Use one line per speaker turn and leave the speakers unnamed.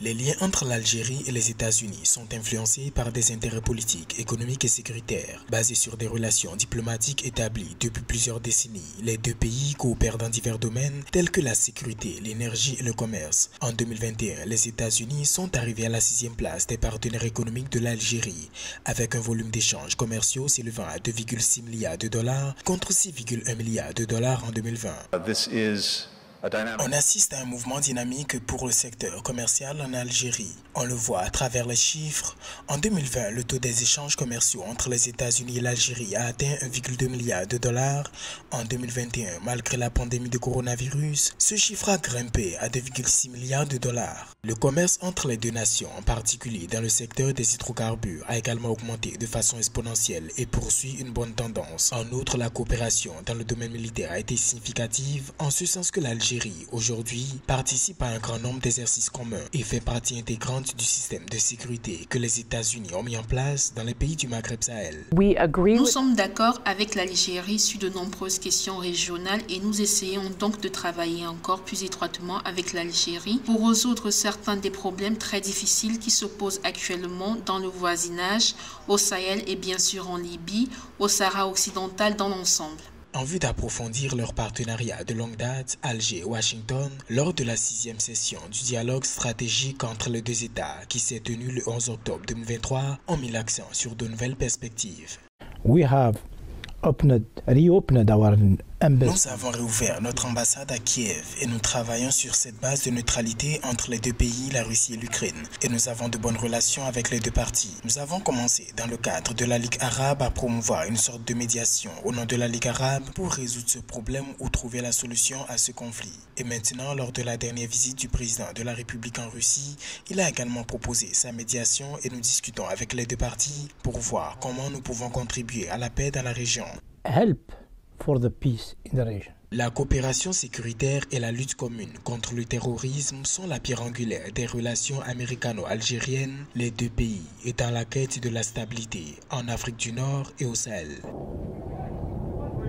Les liens entre l'Algérie et les États-Unis sont influencés par des intérêts politiques, économiques et sécuritaires. Basés sur des relations diplomatiques établies depuis plusieurs décennies, les deux pays coopèrent dans divers domaines tels que la sécurité, l'énergie et le commerce. En 2021, les États-Unis sont arrivés à la 6e place des partenaires économiques de l'Algérie, avec un volume d'échanges commerciaux s'élevant à 2,6 milliards de dollars contre 6,1 milliards de dollars en 2020. On assiste à un mouvement dynamique pour le secteur commercial en Algérie. On le voit à travers les chiffres. En 2020, le taux des échanges commerciaux entre les États-Unis et l'Algérie a atteint 1,2 milliard de dollars. En 2021, malgré la pandémie de coronavirus, ce chiffre a grimpé à 2,6 milliards de dollars. Le commerce entre les deux nations, en particulier dans le secteur des hydrocarbures, a également augmenté de façon exponentielle et poursuit une bonne tendance. En outre, la coopération dans le domaine militaire a été significative en ce sens que l'Algérie aujourd'hui participe à un grand nombre d'exercices communs et fait partie intégrante du système de sécurité que les États-Unis ont mis en place dans les pays du Maghreb Sahel.
Nous sommes d'accord avec l'Algérie sur de nombreuses questions régionales et nous essayons donc de travailler encore plus étroitement avec l'Algérie pour résoudre certains des problèmes très difficiles qui se posent actuellement dans le voisinage, au Sahel et bien sûr en Libye, au Sahara occidental dans l'ensemble.
En vue d'approfondir leur partenariat de longue date, Alger et Washington, lors de la 6e session du dialogue stratégique entre les deux États qui s'est tenue le 11 octobre 2023, ont mis l'accent sur de nouvelles perspectives. Nous avons réouvert notre ambassade à Kiev et nous travaillons sur cette base de neutralité entre les deux pays, la Russie et l'Ukraine. Et nous avons de bonnes relations avec les deux parties. Nous avons commencé dans le cadre de la Ligue arabe à promouvoir une sorte de médiation au nom de la Ligue arabe pour résoudre ce problème ou trouver la solution à ce conflit. Et maintenant, lors de la dernière visite du président de la République en Russie, il a également proposé sa médiation et nous discutons avec les deux parties pour voir comment nous pouvons contribuer à la paix dans la région. La coopération sécuritaire et la lutte commune contre le terrorisme sont la pierre angulaire des relations américano-algériennes, les deux pays étant la quête de la stabilité en Afrique du Nord et au Sahel.